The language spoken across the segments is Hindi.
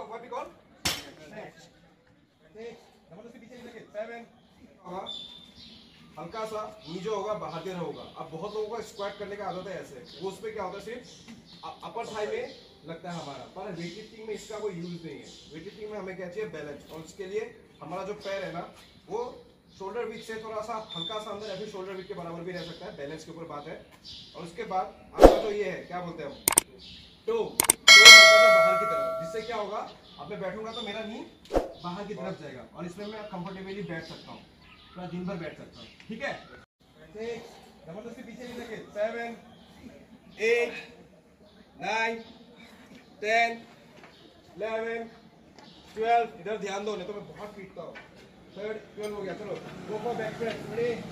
what we call snatch. जबरदस्ती पीछे लेके 7 होगा, हल्का सा नीचे होगा, बाहर के होगा। अब बहुत लोगों को स्क्वाट करने का आदत है ऐसे, वो उस पे क्या होता है सिर्फ अपर थाई में लगता है हमारा, पर वेटलिफ्टिंग में इसका कोई यूज नहीं है। वेटलिफ्टिंग में हमें क्या चाहिए, बैलेंस। और उसके लिए हमारा जो पैर है ना, वो शोल्डर विथ से थोड़ा सा हल्का सा अंदर, ऐसे शोल्डर विथ के बराबर भी रह सकता है, बैलेंस के ऊपर बात है। और उसके बाद आपका जो ये है, क्या बोलते हैं हम, टो हल्का सा बाहर की तरफ, जिससे क्या होगा, अब मैं बैठूंगा तो मेरा नी बाहर की तरफ जाएगा और इसमें मैं कंफर्टेबली बैठ सकता हूँ, पूरा दिन भर बैठ सकता हूँ। ठीक है, जबरदस्ती पीछे नहीं लगे। 7 8 9 10 11 12। इधर ध्यान दो, नहीं तो मैं बहुत पीटता हूँ। 12 हो गया। चलो go for back press.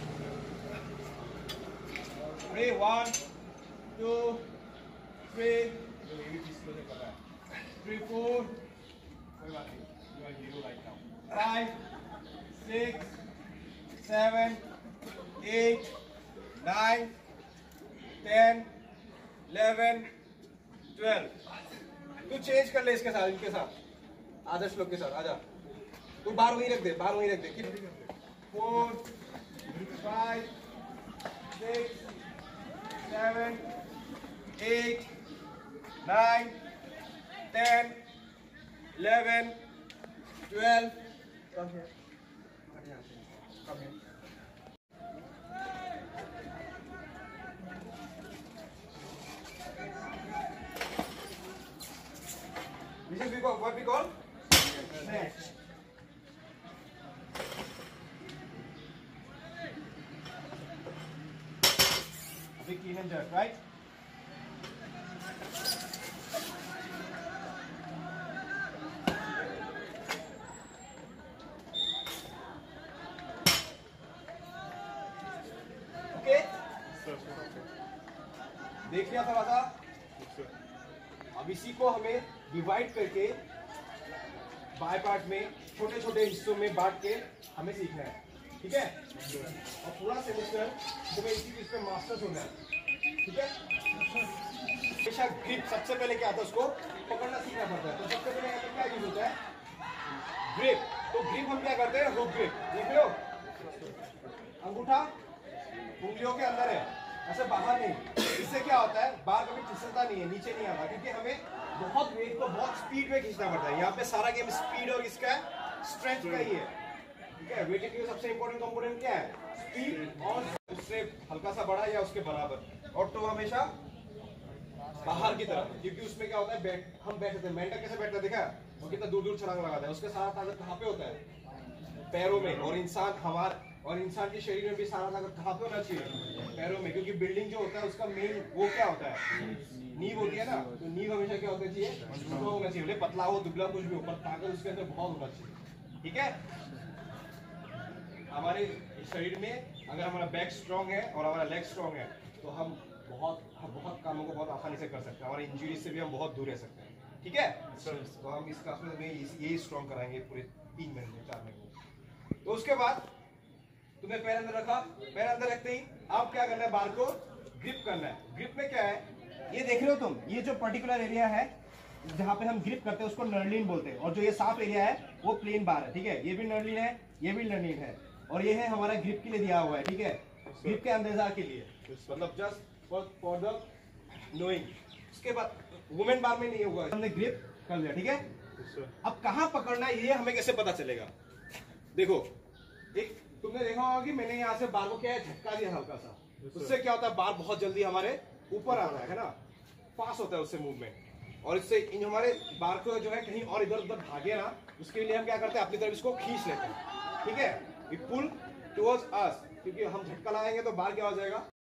Ready 1 2 3 3 4 5 6 7 8 9 10 11 12। तू चेंज कर ले इसके साथ, इनके साथ, आदर्श लोग के साथ। आजा, तू बाहर वहीं रख दे, बाहर वहीं रख दे। 4 5 6 7 8 9 10 11 12। Come here. Come here. This is what we call snatch. Big clean and jerk, right? Okay? देख लिया थोड़ा सा। अब इसी को हमें डिवाइड करके बाय पार्ट में छोटे छोटे हिस्सों में बांट के हमें सीखना है। ठीक है, और पूरा सेमेस्टर तुम्हें इसी चीज पे मास्टर्स होना है। ठीक है, हमेशा ग्रिप सबसे पहले क्या आता है, उसको पकड़ना सीखना पड़ता है। तो सबसे पहले यहाँ पे क्या यूज होता है, ग्रिप। तो ग्रिप हम क्या करते हैं, हुक ग्रिप। देख लो, अंगूठा उंगलियों के अंदर है, ऐसे बाहर नहीं। इससे क्या होता है, बार कभी फिसलता नहीं है, नीचे नहीं आता, क्योंकि हमें बहुत वेट को बहुत स्पीड में खींचना पड़ता है। यहाँ पे सारा गेम स्पीड और इसका स्ट्रेंथ का ही है। ठीक है, वेटलिफ्टिंग का सबसे इंपॉर्टेंट कंपोनेंट क्या है, स्पीड, और उससे हल्का सा बड़ा या उसके बराबर। और तो हमेशा बाहर की तरफ, क्योंकि उसमें क्या होता है, हम बैठते हैं, मेंढक कैसे बैठता है, देखा वो कितना दूर दूर छलांग लगाता है। उसके सारा ताकत कहाँ पे होता है, पैरों में। और इंसान के शरीर में भी सारा ताकत कहाँ पे होना चाहिए, पैरों में। क्योंकि बिल्डिंग जो होता है उसका मेन वो क्या होता है, नींव होती है ना। तो नींव हमेशा क्या होना चाहिए, मजबूत होना चाहिए। भले पतला हो, दुबला, कुछ भी हो, पर ताकत उसके अंदर बहुत होना चाहिए। ठीक है, हमारे शरीर में अगर हमारा बैक स्ट्रांग है और हमारा लेग स्ट्रांग है, तो हम बहुत कामों को बहुत आसानी से कर सकते हैं। हमारी इंजरी से भी हम बहुत दूर रह सकते हैं। ठीक है, तो हम इस क्लास में यही स्ट्रांग कराएंगे पूरे 3 महीने 4 महीने। तो उसके बाद तुम्हें पैर अंदर रखा, पैर अंदर रखते ही अब क्या करना है, बार को ग्रिप करना है। ग्रिप में क्या है, ये देख रहे हो तुम, ये जो पर्टिकुलर एरिया है जहाँ पे हम ग्रिप करते हैं उसको नर्लिन बोलते हैं। और जो ये साफ एरिया है वो प्लेन बार है। ठीक है, ये भी नर्लिन है, ये भी नर्लिन है, और ये है हमारा ग्रिप के लिए दिया हुआ है। ठीक है, ग्रिप के अंदाजा के लिए, मतलब जस्ट फॉर द नोइंग। उसके बाद वुमेन बार में नहीं होगा, हमने ग्रिप कर लिया। ठीक है, अब कहाँ पकड़ना है ये हमें कैसे पता चलेगा। देखो, एक तुमने देखा होगा कि मैंने यहाँ से बार को क्या है, झटका दिया हल्का सा। उससे क्या होता है, बार बहुत जल्दी हमारे ऊपर आता है ना, पास होता है उससे मूवमेंट। और इससे इन हमारे बार को जो है कहीं और इधर उधर भागे ना, उसके लिए हम क्या करते हैं, अपनी तरफ इसको खींच लेते हैं। ठीक है, वी पुल टुवर्ड्स अस, क्योंकि हम झटका लगाएंगे तो बार क्या हो जाएगा,